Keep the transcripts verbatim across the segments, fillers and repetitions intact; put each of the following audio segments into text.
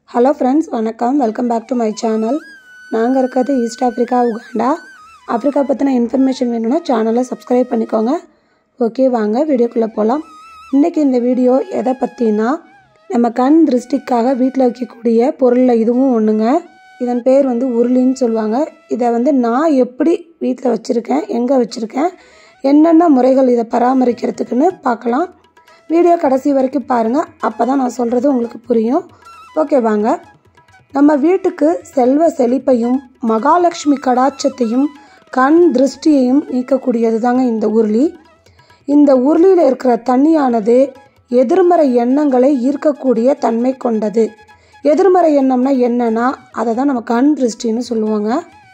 Hello friends, வணக்கம். Welcome back to my channel. நாங்கள் இருக்கிறது ஈஸ்ட் ஆஃப்ரிக்கா, உகாண்டா. ஆஃப்ரிக்கா பற்றின இன்ஃபர்மேஷன் வேணும்னா சேனலை சப்ஸ்கிரைப் பண்ணிக்கோங்க. ஓகே, வாங்க வீடியோக்குள்ளே போகலாம். இன்றைக்கி இந்த வீடியோ எதை பற்றினா, நம்ம கண் திருஷ்டிக்காக வீட்டில் வைக்கக்கூடிய பொருளில் இதுவும் ஒன்றுங்க. இதன் பேர் வந்து உருளின்னு சொல்லுவாங்க. இதை வந்து நான் எப்படி வீட்டில் வச்சுருக்கேன், எங்கே வச்சுருக்கேன், என்னென்ன முறைகள் இதை பராமரிக்கிறதுக்குன்னு பார்க்கலாம். வீடியோ கடைசி வரைக்கும் பாருங்கள், அப்போ தான் நான் சொல்கிறது உங்களுக்கு புரியும். ஓகே, வாங்க. நம்ம வீட்டுக்கு செல்வ செழிப்பையும் மகாலட்சுமி கடாட்சத்தையும் கண் திருஷ்டியையும் நீக்கக்கூடியது தாங்க இந்த உருளி. இந்த உருளியில் இருக்கிற தண்ணியானது எதிர்மறை எண்ணங்களை ஈர்க்கக்கூடிய தன்மை கொண்டது. எதிர்மறை எண்ணம்னா என்னன்னா, அதை தான் நம்ம கண் திருஷ்டின்னு சொல்லுவாங்க.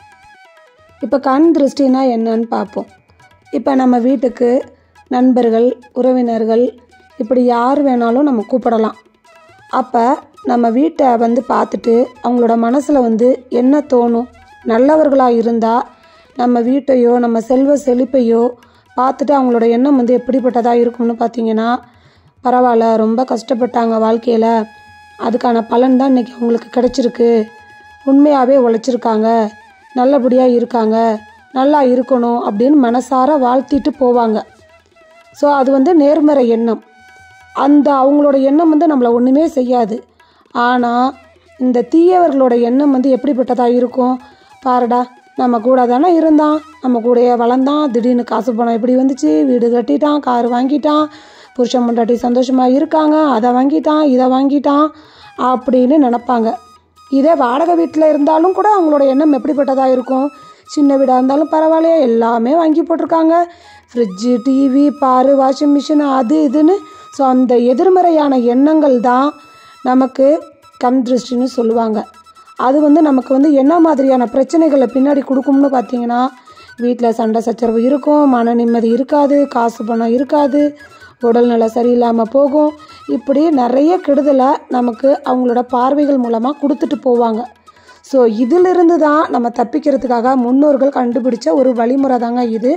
இப்போ கண் திருஷ்டினா என்னன்னு பார்ப்போம். இப்போ நம்ம வீட்டுக்கு நண்பர்கள், உறவினர்கள், இப்படி யார் வேணாலும் நம்ம கூப்பிடலாம். அப்போ நம்ம வீட்டை வந்து பார்த்துட்டு அவங்களோட மனசில் வந்து என்ன தோணும், நல்லவர்களாக இருந்தால் நம்ம வீட்டையோ நம்ம செல்வ செழிப்பையோ பார்த்துட்டு அவங்களோட எண்ணம் வந்து எப்படிப்பட்டதாக இருக்கும்னு பார்த்தீங்கன்னா, பரவாயில்ல, ரொம்ப கஷ்டப்பட்டாங்க வாழ்க்கையில், அதுக்கான பலன் தான் இன்றைக்கி அவங்களுக்கு கிடச்சிருக்கு, உண்மையாகவே உழைச்சிருக்காங்க, நல்லபடியாக இருக்காங்க, நல்லா இருக்கணும் அப்படின்னு மனசார வாழ்த்திட்டு போவாங்க. ஸோ அது வந்து நேர்மறை எண்ணம். அந்த அவங்களோட எண்ணம் வந்து நம்மளை ஒன்றுமே செய்யாது. ஆனால் இந்த தீயவர்களோட எண்ணம் வந்து எப்படிப்பட்டதாக இருக்கும், பாருடா நம்ம கூட தானே இருந்தான், நம்ம கூடயே வளர்ந்தான், திடீர்னு காசு பணம் எப்படி வந்துச்சு, வீடு கட்டிட்டான், கார் வாங்கிட்டான், புருஷன் பொண்டாட்டி சந்தோஷமாக இருக்காங்க, அதை வாங்கிட்டான், இதை வாங்கிட்டான் அப்படின்னு நினப்பாங்க. இதே வாடகை வீட்டில் இருந்தாலும் கூட அவங்களோட எண்ணம் எப்படிப்பட்டதாக இருக்கும், சின்ன வீடாக இருந்தாலும் பரவாயில்லையே, எல்லாமே வாங்கி போட்டிருக்காங்க, ஃப்ரிட்ஜு, டிவி, பாரு, வாஷிங் மிஷின், அது இதுன்னு. ஸோ அந்த எதிர்மறையான எண்ணங்கள் தான் நமக்கு கண் திருஷ்டின்னு சொல்லுவாங்க. அது வந்து நமக்கு வந்து என்ன மாதிரியான பிரச்சனைகளை பின்னாடி கொடுக்கும்னு பார்த்தீங்கன்னா, வீட்டில் சண்டை சச்சரவு இருக்கும், மன நிம்மதி இருக்காது, காசு பணம் இருக்காது, உடல்நல சரியில்லாமல் போகும், இப்படி நிறைய கெடுதலை நமக்கு அவங்களோட பார்வைகள் மூலமாக கொடுத்துட்டு போவாங்க. ஸோ இதிலிருந்து தான் நம்ம தப்பிக்கிறதுக்காக முன்னோர்கள் கண்டுபிடிச்ச ஒரு வழிமுறை தாங்க இது.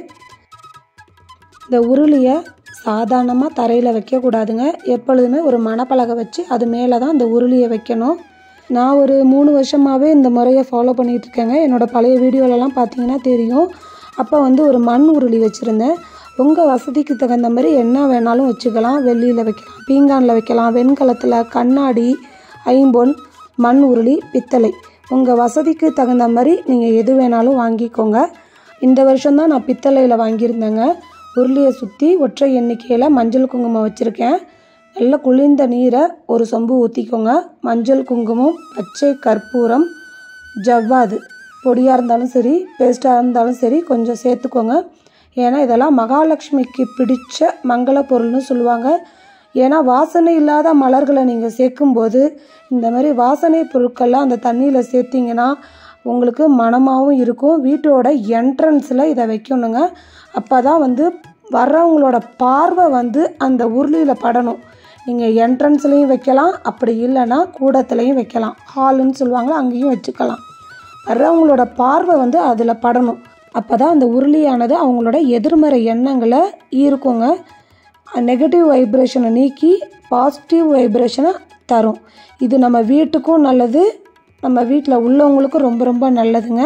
இந்த உருளியை சாதாரணமாக தரையில் வைக்கக்கூடாதுங்க. எப்பொழுதுமே ஒரு மணப்பலகை வச்சு அது மேலே தான் இந்த உருளியை வைக்கணும். நான் ஒரு மூணு வருஷமாகவே இந்த முறையை ஃபாலோ பண்ணிகிட்ருக்கேங்க. என்னோடய பழைய வீடியோலலாம் பார்த்தீங்கன்னா தெரியும். அப்போ வந்து ஒரு மண் உருளி வச்சுருந்தேன். உங்கள் வசதிக்கு தகுந்த மாதிரி என்ன வேணாலும் வச்சுக்கலாம். வெள்ளியில் வைக்கலாம், பீங்கானில் வைக்கலாம், வெண்கலத்தில், கண்ணாடி, ஐம்பொன், மண் உருளி, பித்தளை, உங்கள் வசதிக்கு தகுந்த மாதிரி நீங்கள் எது வேணாலும் வாங்கிக்கோங்க. இந்த வருஷம்தான் நான் பித்தளையில் வாங்கியிருந்தேங்க. உருளியை சுற்றி ஒற்றை எண்ணிக்கையில் மஞ்சள் குங்குமம் வச்சுருக்கேன். நல்லா குளிர்ந்த நீரை ஒரு சொம்பு ஊற்றிக்கோங்க. மஞ்சள் குங்குமம், பச்சை கற்பூரம், ஜவ்வாது பொடியாக இருந்தாலும் சரி, பேஸ்ட்டாக இருந்தாலும் சரி கொஞ்சம் சேர்த்துக்கோங்க. ஏன்னா இதெல்லாம் மகாலட்சுமிக்கு பிடிச்ச மங்கள பொருள்னு சொல்லுவாங்க. ஏன்னா வாசனை இல்லாத மலர்களை நீங்கள் சேர்க்கும்போது இந்த மாதிரி வாசனை பொருட்கள்லாம் அந்த தண்ணியில் சேர்த்திங்கன்னா உங்களுக்கு மனமாகவும் இருக்கும். வீட்டோட என்ட்ரன்ஸில் இதை வைக்கணுங்க. அப்போ தான் வந்து வர்றவங்களோட பார்வை வந்து அந்த உருளியில் படணும். நீங்கள் என்ட்ரன்ஸ்லேயும் வைக்கலாம், அப்படி இல்லைன்னா கூடத்துலேயும் வைக்கலாம், ஹாலுன்னு சொல்லுவாங்க, அங்கேயும் வச்சுக்கலாம். வர்றவங்களோட பார்வை வந்து அதில் படணும். அப்போ தான் அந்த உருளியானது அவங்களோட எதிர்மறை எண்ணங்களை ஈர்க்குங்க. நெகட்டிவ் வைப்ரேஷனை நீக்கி பாசிட்டிவ் வைப்ரேஷனை தரும். இது நம்ம வீட்டுக்கும் நல்லது, நம்ம வீட்டில் உள்ளவங்களுக்கும் ரொம்ப ரொம்ப நல்லதுங்க.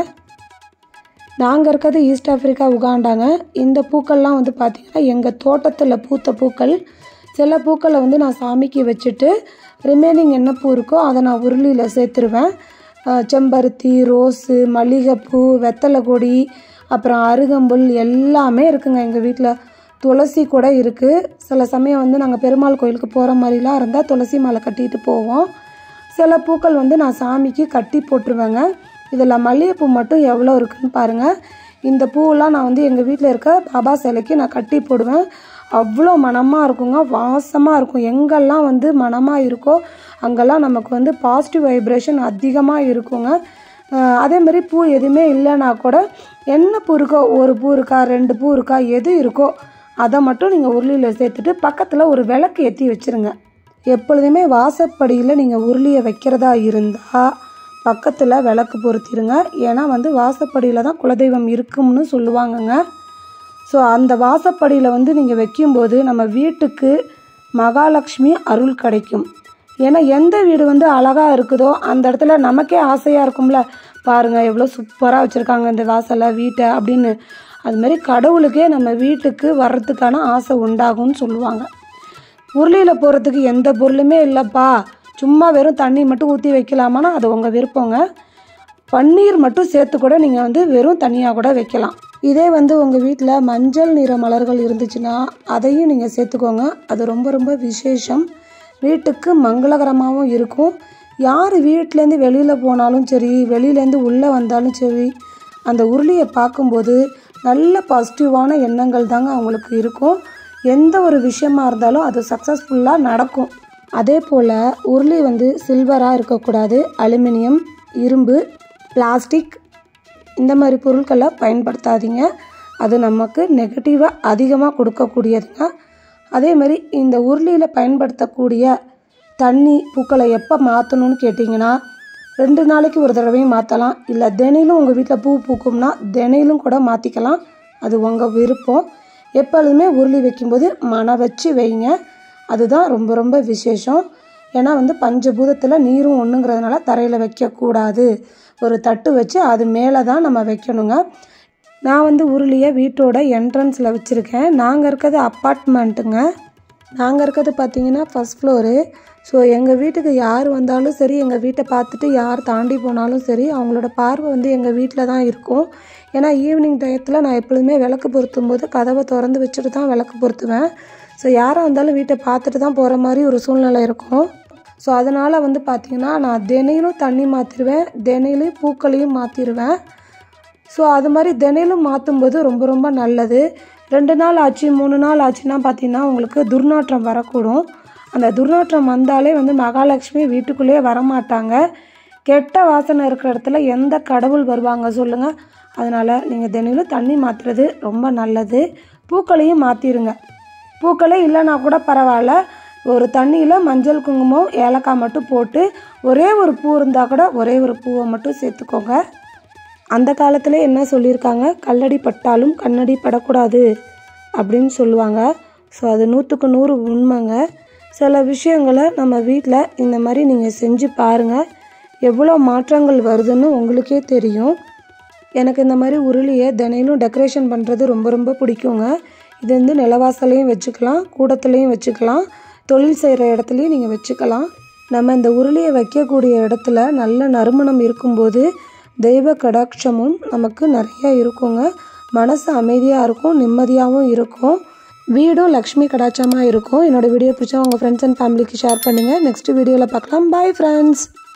நாங்கள் இருக்கிறது ஈஸ்ட் ஆஃப்ரிக்கா, உகாண்டாங்க. இந்த பூக்கள்லாம் வந்து பார்த்திங்கன்னா எங்கள் தோட்டத்தில் பூத்த பூக்கள். சில பூக்களை வந்து நான் சாமிக்கு வச்சுட்டு ரிமைனிங் என்ன பூ இருக்கோ அதை நான் உருளியில் சேர்த்துருவேன். செம்பருத்தி, ரோஸு, மல்லிகைப்பூ, வெத்தலை கொடி, அப்புறம் அருகம்புல் எல்லாமே இருக்குங்க எங்கள் வீட்டில். துளசி கூட இருக்குது. சில சமயம் வந்து நாங்கள் பெருமாள் கோயிலுக்கு போகிற மாதிரிலாம் இருந்தால் துளசி மாலை கட்டிட்டு போவோம். சில பூக்கள் வந்து நான் சாமிக்கு கட்டி போட்டுருவேங்க. இதில் மல்லிகைப்பூ மட்டும் எவ்வளோ இருக்குதுன்னு பாருங்கள். இந்த பூவெல்லாம் நான் வந்து எங்கள் வீட்டில் இருக்க பாபா சிலைக்கு நான் கட்டி போடுவேன். அவ்வளோ மனமாக இருக்குங்க, வாசமாக இருக்கும். எங்கெல்லாம் வந்து மனமாக இருக்கோ அங்கெல்லாம் நமக்கு வந்து பாசிட்டிவ் வைப்ரேஷன் அதிகமாக இருக்குங்க. அதேமாதிரி பூ எதுவுமே இல்லைன்னா கூட என்ன பூ இருக்கோ, ஒரு பூ இருக்கா, ரெண்டு பூ இருக்கா, எது இருக்கோ அதை மட்டும் நீங்கள் உருளியில் சேர்த்துட்டு பக்கத்தில் ஒரு விளக்கு ஏற்றி வச்சுருங்க. எப்பொழுதுமே வாசப்படியில் நீங்கள் உருளியை வைக்கிறதா இருந்தால் பக்கத்தில் விளக்கு பொருத்திடுங்க. ஏன்னா வந்து வாசப்படியில் தான் குலதெய்வம் இருக்கும்னு சொல்லுவாங்கங்க. ஸோ அந்த வாசப்படியில் வந்து நீங்கள் வைக்கும்போது நம்ம வீட்டுக்கு மகாலட்சுமி அருள் கிடைக்கும். ஏன்னா எந்த வீடு வந்து அழகாக இருக்குதோ அந்த இடத்துல நமக்கே ஆசையாக இருக்கும்ல, பாருங்கள் எவ்வளோ சூப்பராக வச்சுருக்காங்க இந்த வாசலை வீட்டை அப்படின்னு. அதுமாரி கடவுளுக்கே நம்ம வீட்டுக்கு வர்றதுக்கான ஆசை உண்டாகும்னு சொல்லுவாங்க. உருளியில் போகிறதுக்கு எந்த பொருளுமே இல்லைப்பா, சும்மா வெறும் தண்ணி மட்டும் ஊற்றி வைக்கலாமான்னா அது உங்கள் விருப்பங்க. பன்னீர் மட்டும் சேர்த்து கூட நீங்கள் வந்து வெறும் தண்ணியாக கூட வைக்கலாம். இதே வந்து உங்கள் வீட்டில் மஞ்சள் நிற மலர்கள் இருந்துச்சுன்னா அதையும் நீங்கள் சேர்த்துக்கோங்க. அது ரொம்ப ரொம்ப விசேஷம், வீட்டுக்கு மங்களகரமாகவும் இருக்கும். யார் வீட்டிலேருந்து வெளியில் போனாலும் சரி, வெளியிலேருந்து உள்ளே வந்தாலும் சரி, அந்த உருளியை பார்க்கும்போது நல்ல பாசிட்டிவான எண்ணங்கள் தாங்க அவங்களுக்கு இருக்கும். எந்த ஒரு விஷயமா இருந்தாலும் அது சக்ஸஸ்ஃபுல்லாக நடக்கும். அதே போல் உருளி வந்து சில்வராக இருக்கக்கூடாது, அலுமினியம், இரும்பு, பிளாஸ்டிக் இந்த மாதிரி பொருட்களை பயன்படுத்தாதீங்க. அது நமக்கு நெகட்டிவாக அதிகமாக கொடுக்கக்கூடியதுங்க. அதே மாதிரி இந்த உருளியில் பயன்படுத்தக்கூடிய தண்ணி பூக்களை எப்போ மாற்றணும்னு கேட்டிங்கன்னா, ரெண்டு நாளைக்கு ஒரு தடவையும் மாற்றலாம். இல்லை தினையிலும் உங்கள் வீட்டில் பூ பூக்கும்னா தினையிலும் கூட மாற்றிக்கலாம். அது உங்கள் விருப்பம். எப்பொழுதுமே உருளி வைக்கும்போது மன வச்சு வைங்க, அதுதான் ரொம்ப ரொம்ப விசேஷம். ஏன்னா வந்து பஞ்சபூதத்தில் நீரும் ஒன்றுங்கிறதுனால தரையில் வைக்கக்கூடாது. ஒரு தட்டு வச்சு அது மேலே தான் நம்ம வைக்கணுங்க. நான் வந்து உருளியை வீட்டோட என்ட்ரன்ஸில் வச்சுருக்கேன். நாங்கள் இருக்கிறது அப்பார்ட்மெண்ட்டுங்க. நாங்கள் இருக்கிறது பார்த்திங்கன்னா ஃபஸ்ட் ஃப்ளோரு. ஸோ எங்கள் வீட்டுக்கு யார் வந்தாலும் சரி, எங்கள் வீட்டை பார்த்துட்டு யார் தாண்டி போனாலும் சரி, அவங்களோட பார்வை வந்து எங்கள் வீட்டில் தான் இருக்கும். ஏன்னா ஈவினிங் டயத்தில் நான் எப்பொழுதுமே விளக்கு பொருத்தும் போது கதவை திறந்து வச்சுட்டு தான் விளக்கு பொருத்துவேன். ஸோ யாராக இருந்தாலும் வீட்டை பார்த்துட்டு தான் போகிற மாதிரி ஒரு சூழ்நிலை இருக்கும். ஸோ அதனால் வந்து பார்த்திங்கன்னா நான் தினையிலும் தண்ணி மாற்றிடுவேன், தினையிலையும் பூக்களையும் மாற்றிடுவேன். ஸோ அது மாதிரி தினையிலும் மாற்றும்போது ரொம்ப ரொம்ப நல்லது. ரெண்டு நாள் ஆச்சு மூணு நாள் ஆச்சுன்னா பார்த்திங்கன்னா உங்களுக்கு துர்நாற்றம் வரக்கூடும். அந்த துர்நாற்றம் வந்தாலே வந்து மகாலட்சுமி வீட்டுக்குள்ளேயே வரமாட்டாங்க. கெட்ட வாசனை இருக்கிற இடத்துல எந்த கடவுள் வருவாங்க சொல்லுங்கள். அதனால் நீங்கள் தினையிலும் தண்ணி மாற்றுறது ரொம்ப நல்லது. பூக்களையும் மாற்றிடுங்க. பூக்களே இல்லைன்னா கூட பரவாயில்ல, ஒரு தண்ணியில் மஞ்சள் குங்குமம் ஏலக்காய் மட்டும் போட்டு ஒரே ஒரு பூ இருந்தால் கூட ஒரே ஒரு பூவை மட்டும் சேர்த்துக்கோங்க. அந்த காலத்தில் என்ன சொல்லியிருக்காங்க, கல்லடி பட்டாலும் கண்ணடி படக்கூடாது அப்படின்னு சொல்லுவாங்க. ஸோ அது நூற்றுக்கு நூறு உண்மைங்க. சில விஷயங்களை நம்ம வீட்டில் இந்த மாதிரி நீங்கள் செஞ்சு பாருங்கள், எவ்வளோ மாற்றங்கள் வருதுன்னு உங்களுக்கே தெரியும். எனக்கு இந்த மாதிரி உருளியை தினையிலும் டெக்கரேஷன் பண்ணுறது ரொம்ப ரொம்ப பிடிக்குங்க. இது வந்து நிலவாசலையும் வச்சுக்கலாம், கூடத்துலேயும் வச்சுக்கலாம், தொழில் செய்கிற இடத்துலையும் நீங்கள் வச்சுக்கலாம். நம்ம இந்த உருளியை வைக்கக்கூடிய இடத்துல நல்ல நறுமணம் இருக்கும்போது தெய்வ கடாட்சமும் நமக்கு நிறையா இருக்குங்க. மனசு அமைதியாக இருக்கும், நிம்மதியாகவும் இருக்கும், வீடும் லக்ஷ்மி கடாட்சமாக இருக்கும். என்னோடய வீடியோ பிடிச்சா உங்கள் ஃப்ரெண்ட்ஸ் அண்ட் ஃபேமிலிக்கு ஷேர் பண்ணுங்கள். நெக்ஸ்ட் வீடியோவில் பார்க்கலாம். Bye friends.